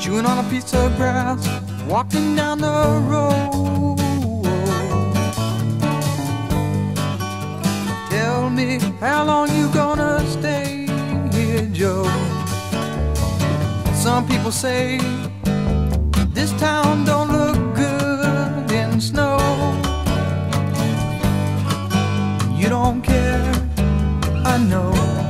chewing on a piece of grass, walking down the road. Tell me, how long you gonna stay here, Joe? Some people say this town don't look good in snow. You don't care, I know.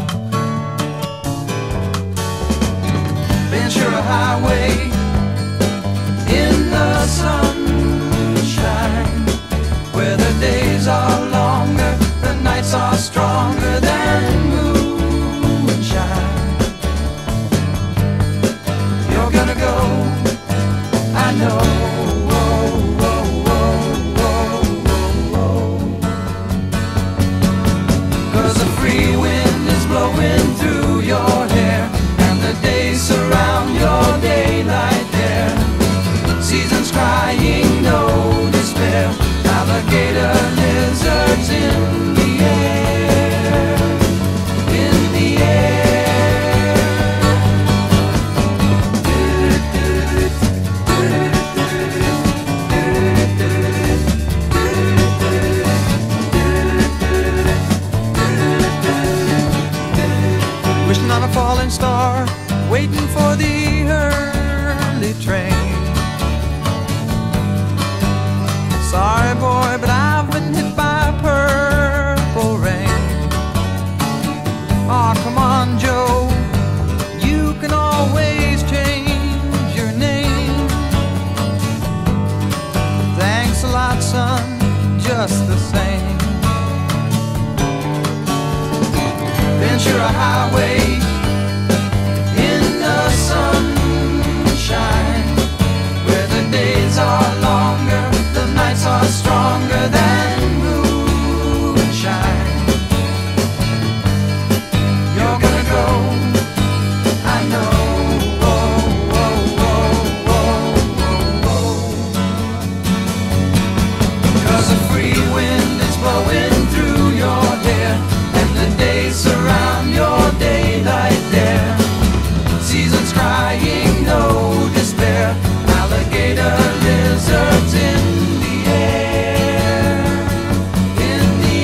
Ventura Highway in the sunshine, where the days are longer, the nights are stronger than moonshine. You're gonna go, I know. Cause the free wind is blowing through your hair, and the days surround your daylight there. Seasons crying, no despair. Alligator lizards in the air, in the air. Wishing on a falling star, waiting for the early train. Sorry boy, but I've been hit by purple rain. Aw, come on Joe, you can always change your name. Thanks a lot son, just the same. Ventura Highway in the sunshine, where the days are longer, the nights are stronger than moonshine. You're gonna go, I know. Cause the free wind is blowing through your hair, and the days surround your daylight there. Seasons crying, no despair. Alligator lizards in the air, in the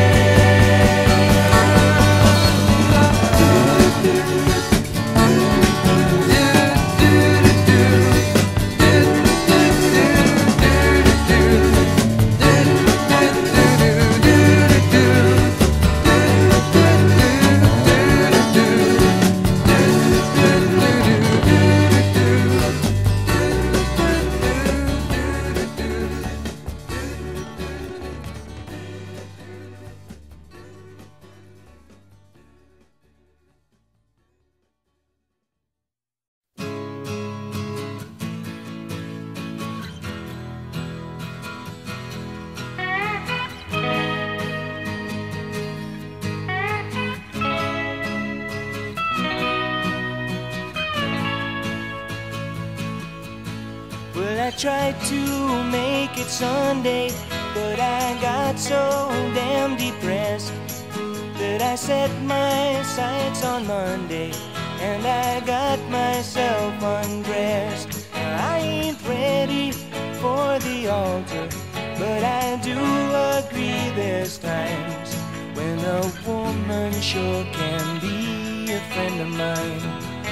I tried to make it Sunday, but I got so damn depressed that I set my sights on Monday, and I got myself undressed. I ain't ready for the altar, but I do agree there's times when a woman sure can be a friend of mine.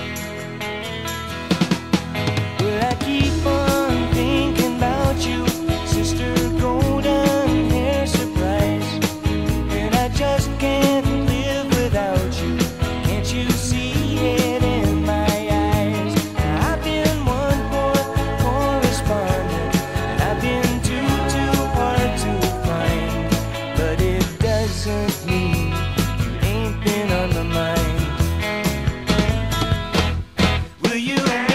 Well, I keep on thinking about you, sister golden hair surprise, and I just can't live without you. Can't you see it in my eyes? I've been one poor correspondent, and I've been too hard to find, but it doesn't mean you ain't been on my mind. Will you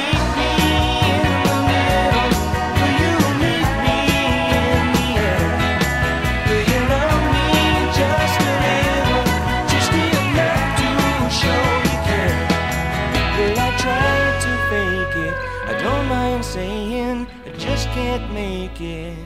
saying I just can't make it.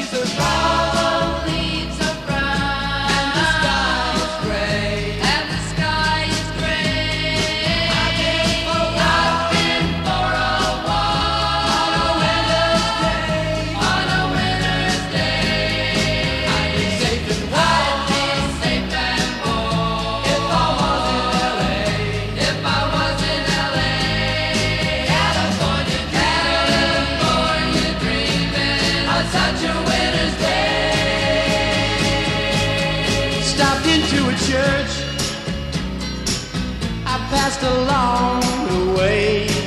leaves are brown. All the leaves are brown. And the sky is gray. And the sky is gray. I've been for a walk on a winter's day. On a winter's day. I'd be safe and warm Safe and warm. if I was in LA. If I was in LA. California dreaming On such a winter's day. Stopped into a church. I passed along the way.